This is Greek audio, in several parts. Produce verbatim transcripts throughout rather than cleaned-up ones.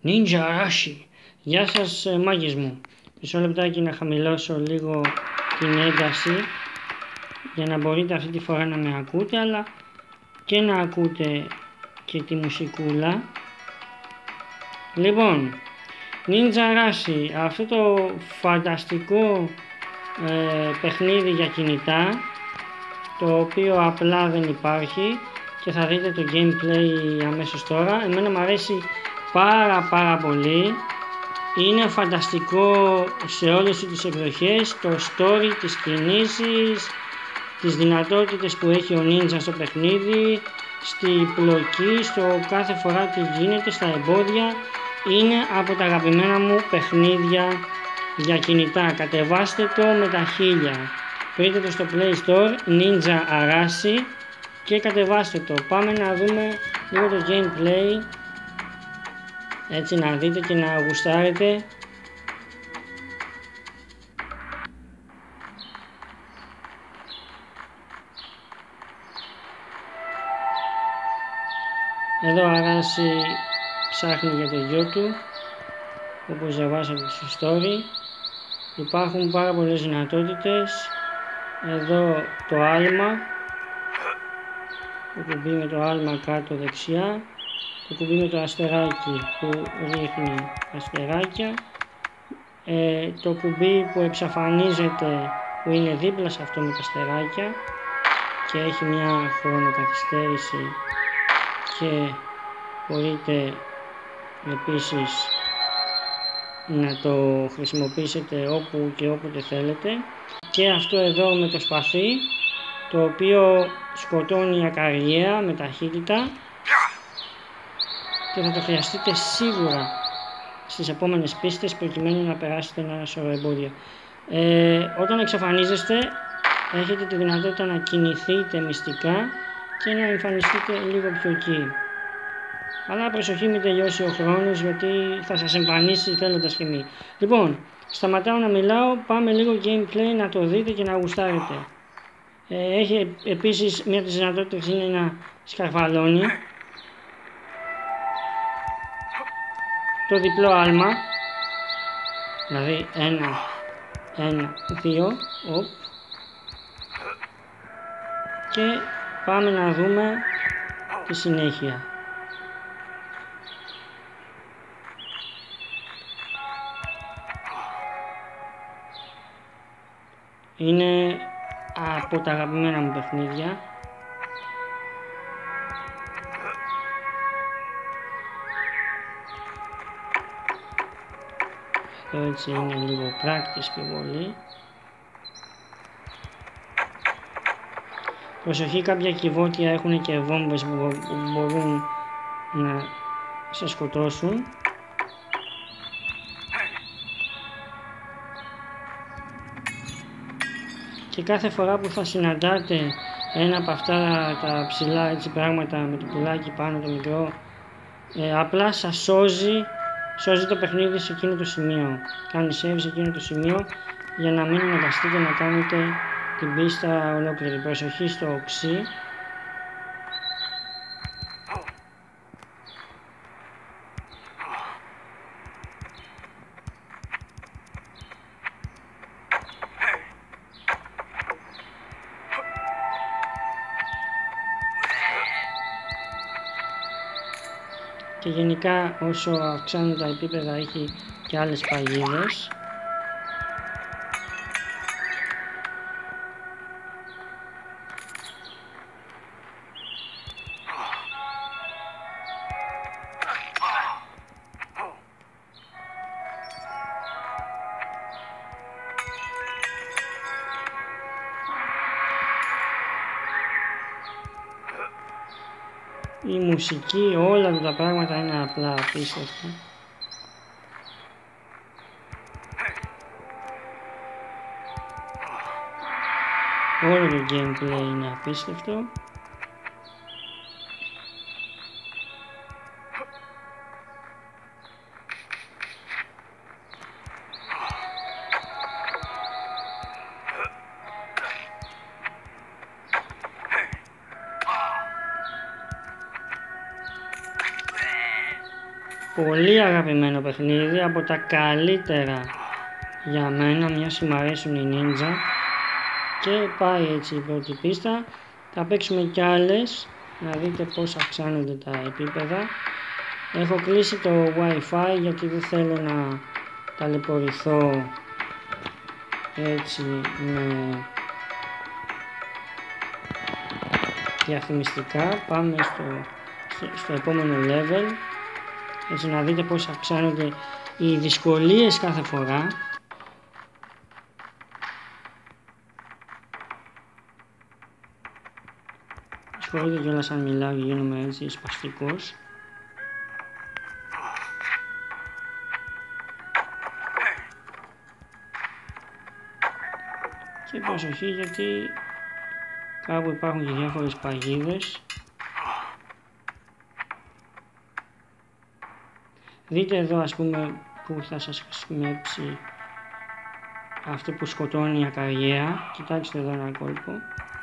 Ninja Arashi. Γεια σας μάγκες μου. Μισό λεπτάκι να χαμηλώσω λίγο την ένταση για να μπορείτε αυτή τη φορά να με ακούτε, αλλά και να ακούτε και τη μουσικούλα. Λοιπόν, Ninja Arashi, αυτό το φανταστικό ε, παιχνίδι για κινητά, το οποίο απλά δεν υπάρχει και θα δείτε το gameplay αμέσως τώρα. Εμένα μου αρέσει πάρα πάρα πολύ. Είναι φανταστικό σε όλες τις εκδοχές, το story, τις κινήσεις, τις δυνατότητες που έχει ο Ninja στο παιχνίδι, στη πλοκή, στο κάθε φορά τι γίνεται, στα εμπόδια. Είναι από τα αγαπημένα μου παιχνίδια για κινητά. Κατεβάστε το με τα χίλια. Βρείτε το στο Play Store, Ninja Arashi, και κατεβάστε το. Πάμε να δούμε λίγο το gameplay, έτσι να δείτε και να γουστάρετε. Εδώ Arashi ψάχνει για το γιο του, όπως διαβάσατε στο story. Υπάρχουν πάρα πολλές δυνατότητες. Εδώ το άλμα, το κουμπί με το άλμα κάτω δεξιά, το κουμπί με το αστεράκι που ρίχνει αστεράκια, ε, το κουμπί που εξαφανίζεται, που είναι δίπλα σε αυτό με τα αστεράκια και έχει μια χρονοκαθυστέρηση, και μπορείτε επίσης να το χρησιμοποιήσετε όπου και όποτε θέλετε. Και αυτό εδώ με το σπαθί, το οποίο σκοτώνει ακαριέα με ταχύτητα και θα το χρειαστείτε σίγουρα στις επόμενες πίστες προκειμένου να περάσετε ένα σωρό εμπόδια. Ε, όταν εξαφανίζεστε έχετε τη δυνατότητα να κινηθείτε μυστικά και να εμφανιστείτε λίγο πιο εκεί. Αλλά προσοχή, μην τελειώσει ο χρόνος, γιατί θα σας εμφανίσει θέλοντας και μη. Λοιπόν, σταματάω να μιλάω, πάμε λίγο gameplay να το δείτε και να γουστάρετε. Ε, έχει επίσης μία από τις δυνατότητες είναι να σκαρφαλώνει. Το διπλό άλμα, δηλαδή ένα, ένα, δύο, οπ. Και πάμε να δούμε τη συνέχεια. Είναι από τα αγαπημένα μου παιχνίδια. Εδώ έτσι είναι λίγο practice πιο πολύ. Προσοχή, κάποια κυβότια έχουν και βόμβες που μπορούν να σας σκοτώσουν. Και κάθε φορά που θα συναντάτε ένα από αυτά τα ψηλά έτσι πράγματα με το πουλάκι πάνω, το μικρό, ε, απλά σας σώζει, σώζει το παιχνίδι σε εκείνο το σημείο. Κάνει save σε εκείνο το σημείο για να μην αναγκαστείτε να κάνετε την πίστα ολόκληρη. Προσοχή στο οξύ. Και γενικά όσο αυξάνουν τα επίπεδα έχει και άλλες παγίδες. Η μουσική, όλα αυτά τα πράγματα είναι απλά απίστευτα. Όλο το gameplay είναι απίστευτο. Πολύ αγαπημένο παιχνίδι, από τα καλύτερα για μένα, μιας που μου αρέσουν οι Ninja. Και πάει έτσι η πρώτη πίστα. Θα παίξουμε κι άλλες, να δείτε πώς αυξάνονται τα επίπεδα. Έχω κλείσει το Wi-Fi γιατί δεν θέλω να ταλαιπωρηθώ έτσι με διαφημιστικά. Πάμε στο, στο, στο επόμενο level, έτσι να δείτε πώς αυξάνονται οι δυσκολίες κάθε φορά. Συγχωρείτε κιόλας αν μιλάω και γίνομαι έτσι σπαστικός. Και προσοχή γιατί κάπου υπάρχουν και διάφορες παγίδες. Δείτε εδώ ας πούμε που θα σας χρησιμεύσει αυτό που σκοτώνει ακαριέα. Κοιτάξτε εδώ ένα κόλπο.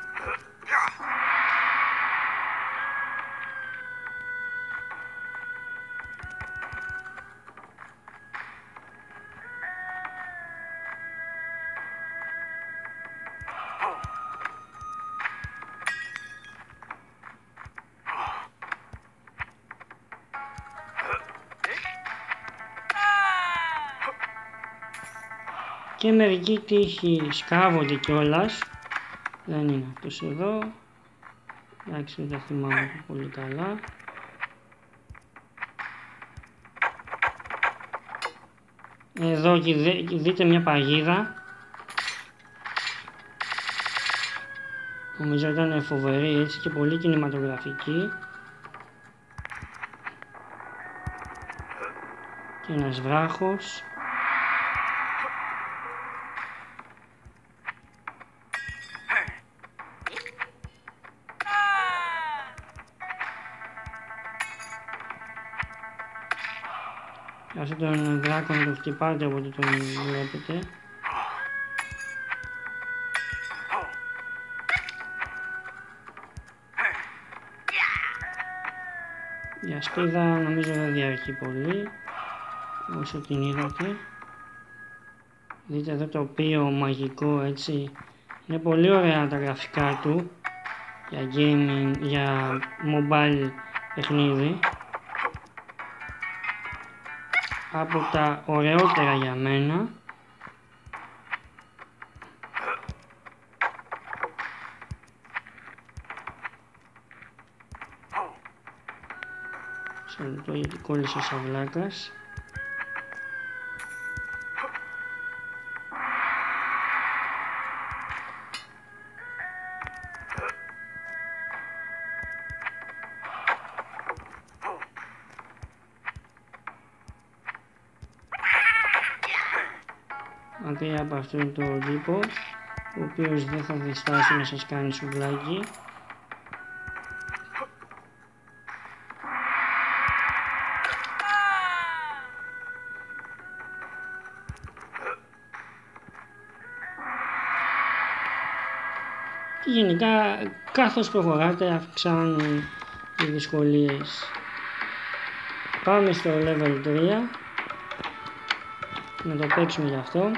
Και μερικοί τύχοι σκάβονται κιόλας. Δεν είναι αυτός εδώ. Εντάξει, δεν τα θυμάμαι πολύ καλά. Εδώ και δείτε μια παγίδα. Νομίζω ήταν φοβερή έτσι και πολύ κινηματογραφική. Και ένας βράχος. Αυτό τον δράκο να τον χτυπάτε όποτε τον βλέπετε. Η ασπίδα νομίζω δεν διαρκεί πολύ όσο την είδατε. Δείτε εδώ το οποίο μαγικό έτσι. Είναι πολύ ωραία τα γραφικά του για gaming, για mobile παιχνίδι. Από τα ωραιότερα για μένα. Σαν το γιατί κόλλησε ο σαυλάκας. Μακριά από αυτόν τον τύπο, ο οποίος δεν θα διστάσει να σας κάνει σουβλάκι. Και γενικά καθώς προχωράτε αυξάνουν οι δυσκολίες. Πάμε στο level τρία. Να το παίξουμε γι' αυτό.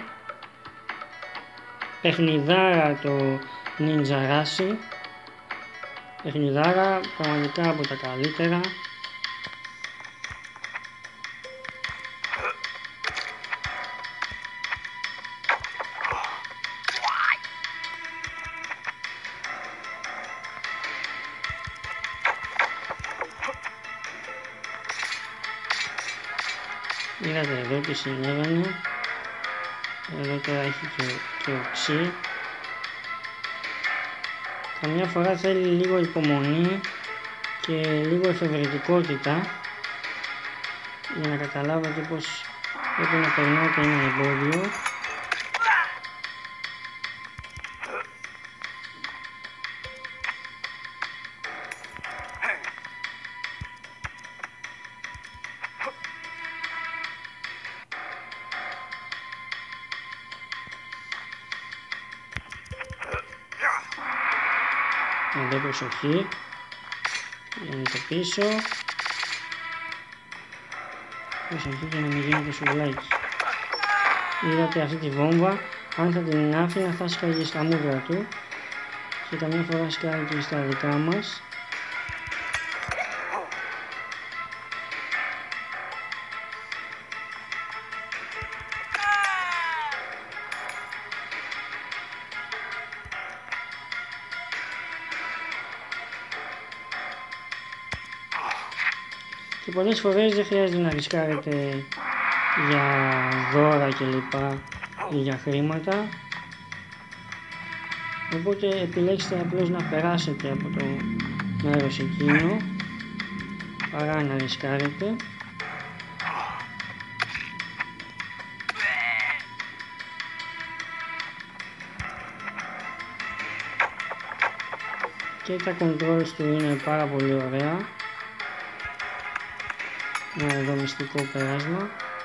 Παιχνιδάρα το Ninja Rush. Παιχνιδάρα πραγματικά από τα καλύτερα. Είδατε εδώ τι συνέβαινε. Εδώ τώρα έχει και, και οξύ. Καμιά φορά θέλει λίγο υπομονή και λίγο εφευρετικότητα για να καταλάβετε πως πρέπει να περνάτε ένα εμπόδιο. Εδώ προσοχή, είναι το πίσω. Προσοχή για να μην γίνεται σουβλάκι. Είδατε αυτή τη βόμβα, αν θα την άφηνα θα σκάγει στα μούτρα του και καμιά φορά σκάγει και στα δικά μας. Και πολλές φορές δεν χρειάζεται να ρισκάρετε για δώρα κλπ ή για χρήματα, οπότε επιλέξτε απλώς να περάσετε από το μέρος εκείνο παρά να ρισκάρετε. Και τα controls του είναι πάρα πολύ ωραία. Ένα εδώ μυστικό περάσμα.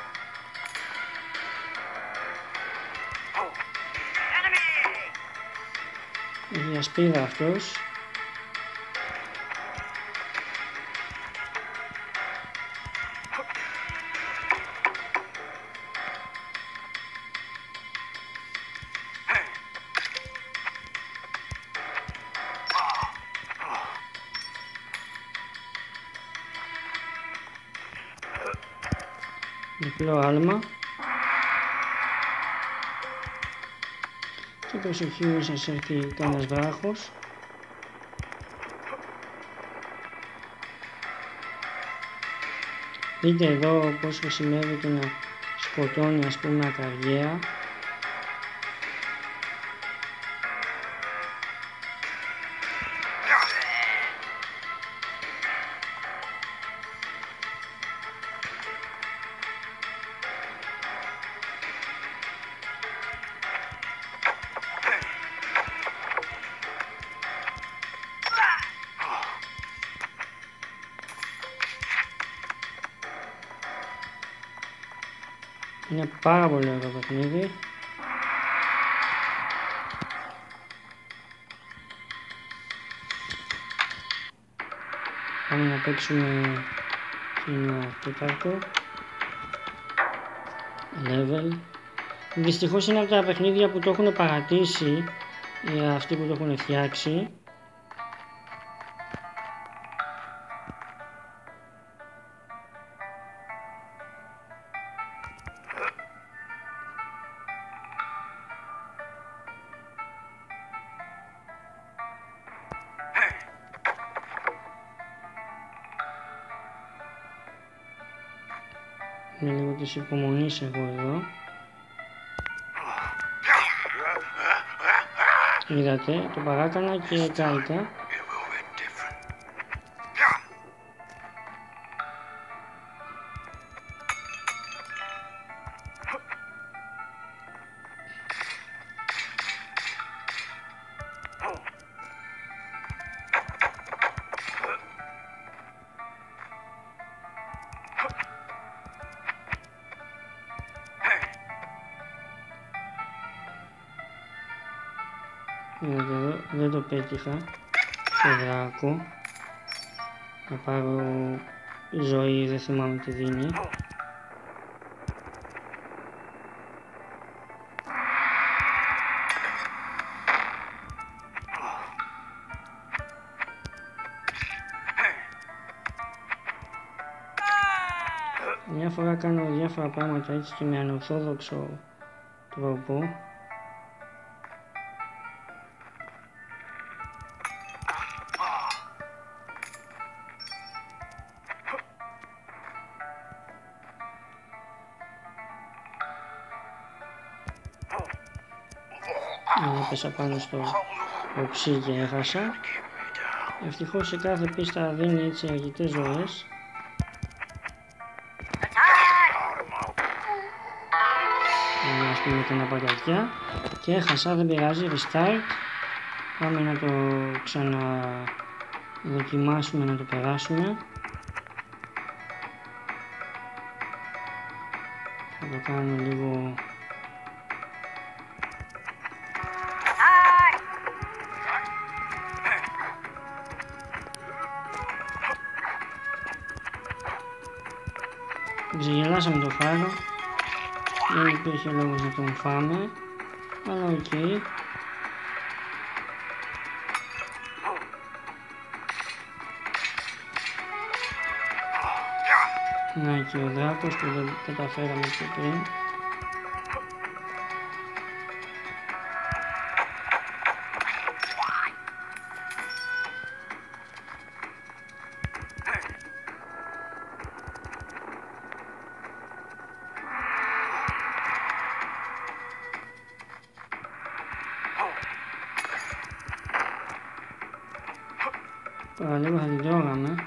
Έχει ασπίδα αυτός. Διπλό άλμα. Και προσοχή μην σας έρθει κανένας βράχος. Δείτε εδώ πώς χρησιμεύεται να σκοτώνει ας πούμε ακαριέα. Είναι πάρα πολύ ωραίο παιχνίδι. Πάμε να παίξουμε ένα τέταρτο level. Δυστυχώς είναι από τα παιχνίδια που το έχουν παρατήσει αυτοί που το έχουν φτιάξει. Με λίγο της υπομονής εγώ εδώ. Είδατε, το παράκανα και κάηκα. Εδώ δεν το πέτυχα στο δράκο. Να πάρω ζωή, δεν θυμάμαι τι δίνει. Μια φορά κάνω διάφορα πράγματα έτσι και με ανορθόδοξο τρόπο. Έπεσα πάνω στο οξύ και έχασα. Ευτυχώς σε κάθε πίστα δίνει έτσι αρκετές ζωές. Ας πούμε και ένα πατατιά. Και έχασα, δεν πειράζει, restart. Πάμε να το ξαναδοκιμάσουμε, να το περάσουμε. Θα το κάνω λίγο... Ξεγελάσαμε το φάρο. Δεν υπήρχε λόγος να τον φάμε. Αλλά οκ. Okay. Να και ο δράκος που δεν καταφέραμε πιο πριν. Τώρα λίγο θα την τρώγαμε.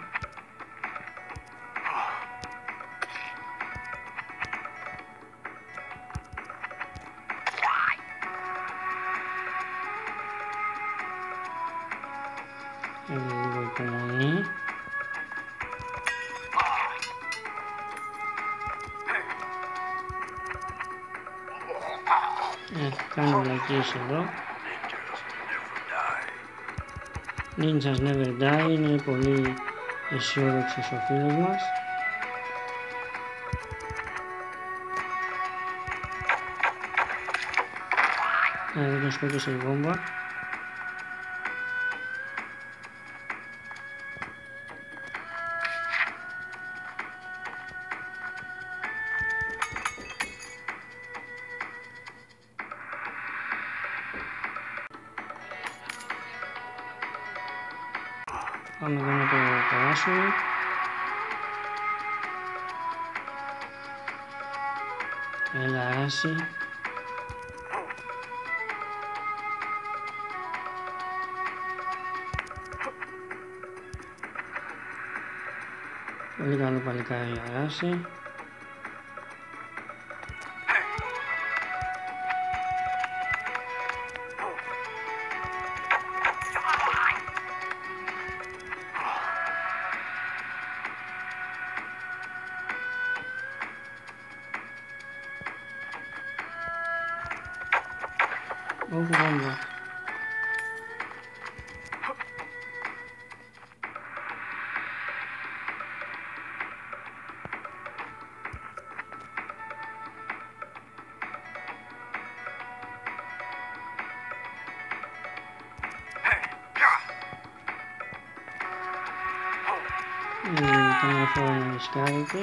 Έχει λίγο υπομονή. Ε, κάνει βλακίες εδώ. Ninjas never die, είναι πολύ αισιόδοξος ο φίλος μας. Ε, δεν τον σκότωσε η βόμβα. Πάμε εδώ να το περάσουμε. Έλα ράση. Πολύ καλό παλικάρι ράση. Όχι βόμβα. Καμιά φορά να ρισκάρετε.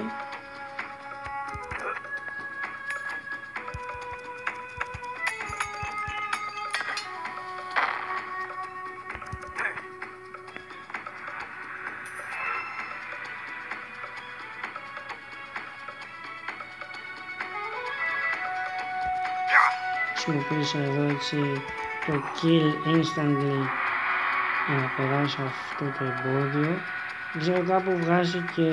Χρησιμοποίησα εδώ έτσι το kill instantly για να περάσω αυτό το εμπόδιο. Δεν ξέρω, κάπου βγάζει και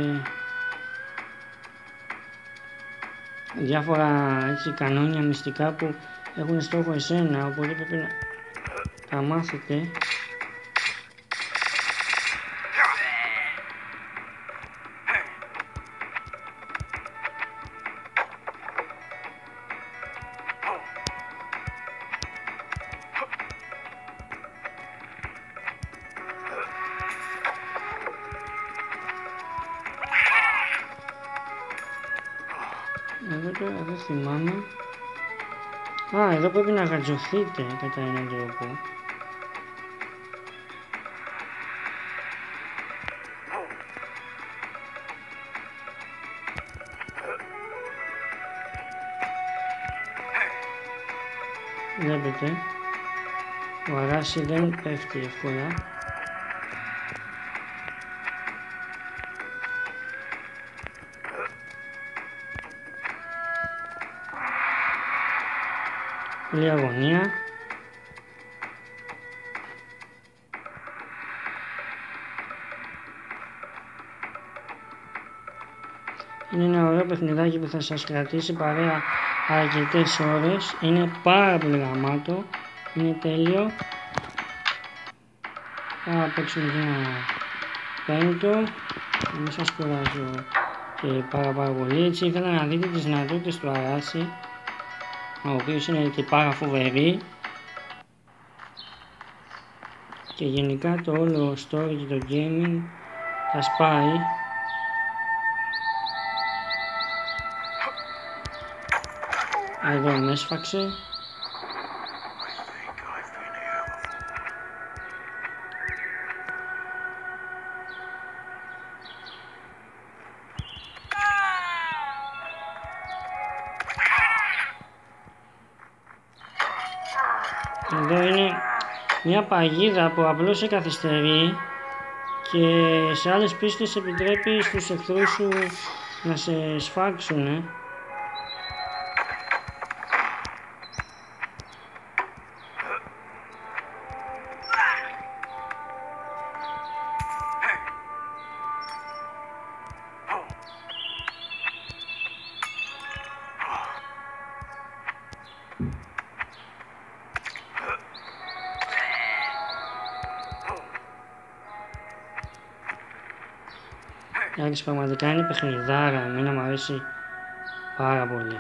διάφορα έτσι κανόνια μυστικά που έχουν στόχο εσένα, οπότε πρέπει να τα μάθετε. Εδώ τώρα δεν θυμάμαι. Α, εδώ πρέπει να γατζωθείτε κατά έναν τρόπο. Βλέπετε, ο αράσι δεν πέφτει εύκολα. Πολύ αγωνία. Είναι ένα ωραίο παιχνιδάκι που θα σας κρατήσει παρέα αρκετές ώρες. Είναι πάρα πολύ γαμάτο. Είναι τέλειο. Θα παίξουμε ένα πέμπτο. Μην σας κουράζω και πάρα πάρα πολύ. Έτσι ήθελα να δείτε τις δυνατότητες του αράσι, ο οποίος είναι και πάρα φοβερή, και γενικά το όλο story και το gaming θα σπάει. Εδώ με έσφαξε. Εδώ είναι μια παγίδα που απλώς σε καθυστερεί και σε άλλες πίστες επιτρέπει στους εχθρούς σου να σε σφάξουν. Εντάξει, πραγματικά είναι παιχνιδάρα, εμένα μου αρέσει πάρα πολύ.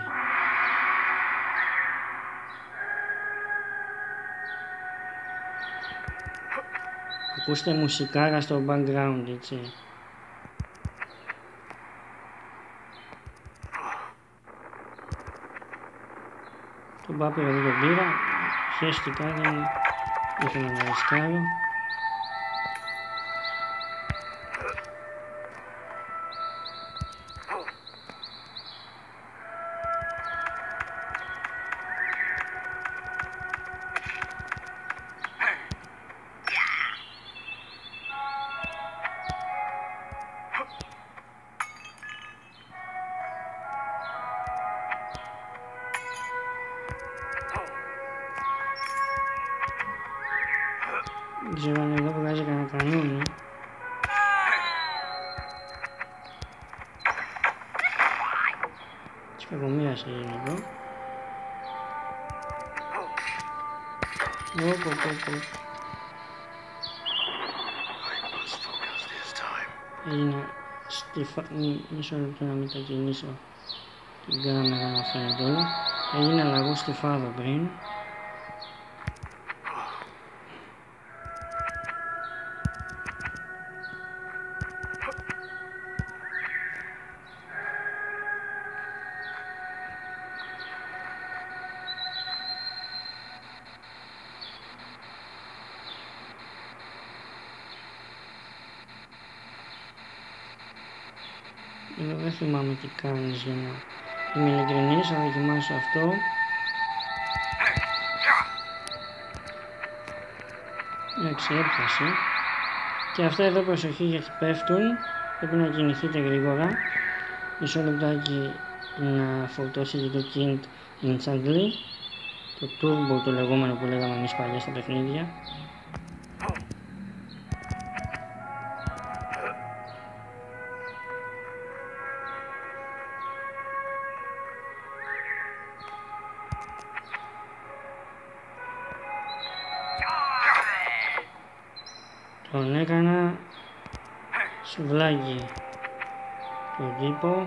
Ακούστε μουσικάρα στο background, έτσι. Τον πάπυρο δεν τον πήρα, χαίστηκα, δεν ήθελα να ρισκάρω. Δεν ξέρω αν εδώ βγάζει κανένα κανόνι. Της κακομοίρας έγινε εδώ. Ωπ, ωπ, ωπ. Έγινα στη φα... μισό λεπτό να μετακινήσω την κάμερα να φαίνεται όλα. Έγινα λαγό στη φάδο πριν. Εδώ δεν θυμάμαι τι κάνεις για να είμαι ειλικρινής, θα δοκιμάσω αυτό. Εντάξει, έπιασε. Και αυτά εδώ προσοχή γιατί πέφτουν, πρέπει να κινηθείτε γρήγορα. Μισό λεπτάκι να φορτώσετε το Kint instantly, το turbo το λεγόμενο που λέγαμε εμείς παλιά στα παιχνίδια. Τον έκανα σουβλάκι τον τύπο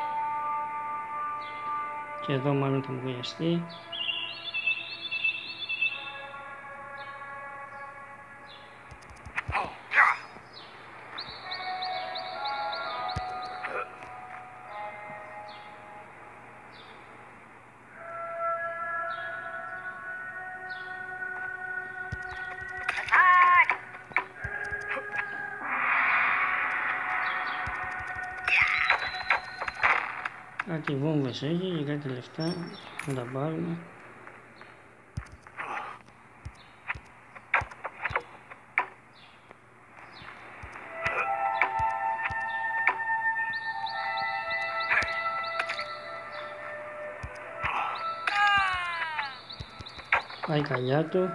και εδώ μάλλον θα μου χρειαστεί. Κάτι βόμβες έχει και κάτι λεφτά, να τα πάρουμε. Πάει η καλιά του.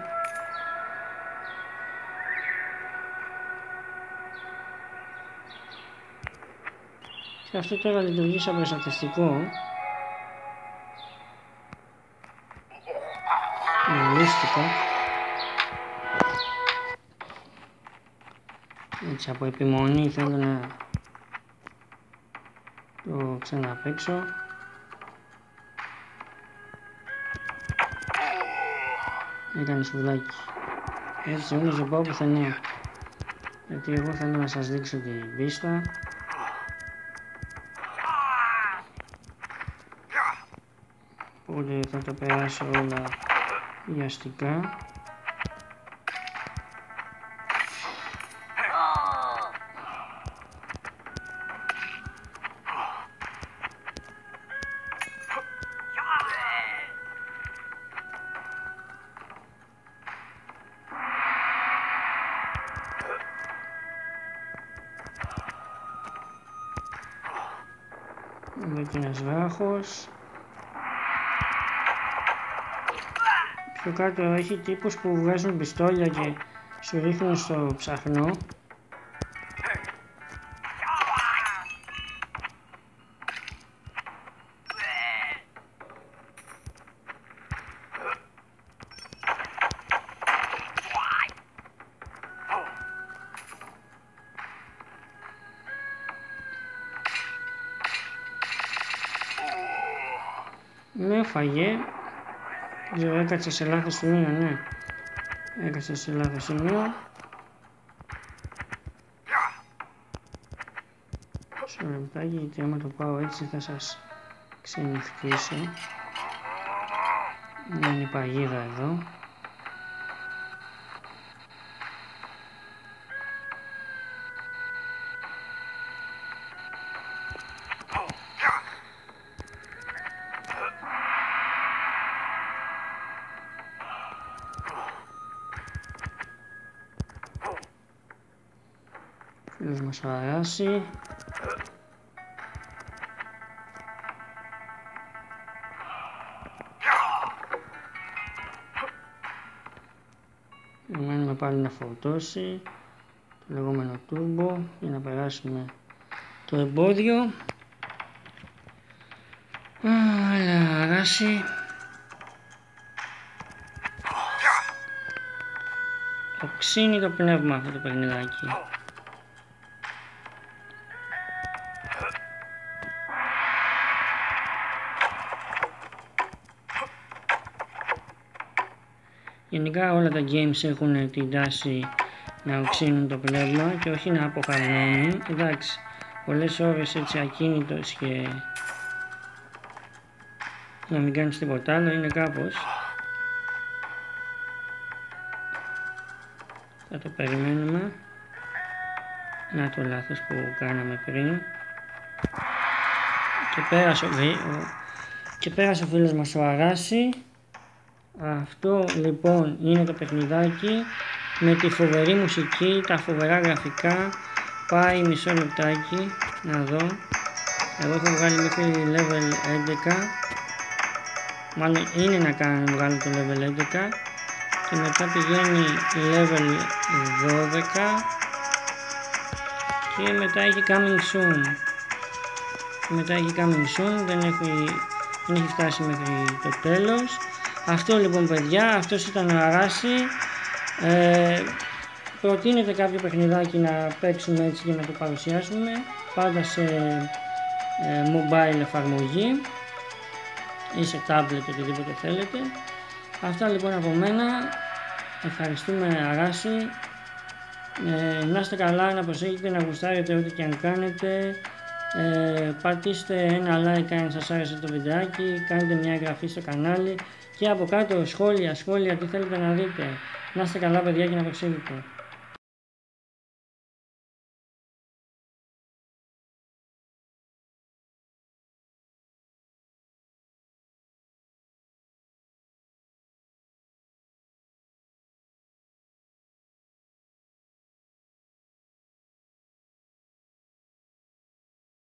Και αυτό τώρα λειτουργεί σαν προστατευτικό. Μαλίστηκα. Έτσι από επιμονή θέλω να το ξαναπαίξω. Έκανε σουβλάκι. Έτσι όμως δεν πάω πουθενά. Γιατί εγώ θέλω να σας δείξω την πίστα. οπότε θα τα περάσω όλα βιαστικά. Εδώ και ένας βράχος. Πιο κάτω έχει τύπους που βγάζουν πιστόλια και σου ρίχνουν στο ψαχνό. Με έφαγε. Δεν έκατσα σε λάθος σημείο, ναι. Έκατσα σε λάθος σημείο. Σε λεπτάκι, γιατί άμα το πάω έτσι θα σας ξενυχτήσω. Είναι η παγίδα εδώ. Φίλος μας ο Αράση. Μένουμε πάλι να φορτώσει το λεγόμενο turbo για να περάσουμε το εμπόδιο. Άλλα Αράση. Οξύνει το πνεύμα αυτό το παιχνιδάκι. Γενικά όλα τα games έχουν την τάση να οξύνουν το πνεύμα και όχι να αποχαρνώνουν. Εντάξει, πολλές ώρες έτσι ακίνητος και να μην κάνεις τίποτα άλλο είναι κάπως. Θα το περιμένουμε. Να το λάθος που κάναμε πριν. Και πέρασε ο, και πέρασε ο φίλος μας ο Αράση. Αυτό λοιπόν είναι το παιχνιδάκι με τη φοβερή μουσική, τα φοβερά γραφικά. Πάει μισό λεπτάκι να δω. Εγώ έχω βγάλει μέχρι level έντεκα. Μάλλον είναι να κάνω να βγάλω το level έντεκα. Και μετά πηγαίνει level δώδεκα. Και μετά έχει coming soon. Και μετά έχει coming soon. Δεν έχει, δεν έχει φτάσει μέχρι το τέλος. Αυτό λοιπόν παιδιά, αυτός ήταν ο Αράση. Ε, προτείνετε κάποιο παιχνιδάκι να παίξουμε έτσι και να το παρουσιάσουμε. Πάντα σε ε, mobile εφαρμογή ή σε tablet, οτιδήποτε θέλετε. Αυτά λοιπόν από μένα. Ευχαριστούμε Αράση. Ε, να είστε καλά, να προσέχετε, να γουστάρετε ό,τι και αν κάνετε. Ε, πατήστε ένα like αν σας άρεσε το βιντεάκι, κάντε μια εγγραφή στο κανάλι και από κάτω σχόλια, σχόλια τι θέλετε να δείτε. Να είστε καλά παιδιά και να προσέχετε.